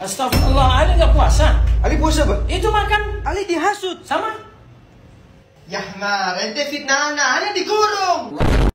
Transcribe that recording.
Astagfirullah, Ali nggak puasa. Ali puasa, Pak? Itu makan Ali dihasut. sama. Yah, nah, ente fitnah anak, Ali dikurung.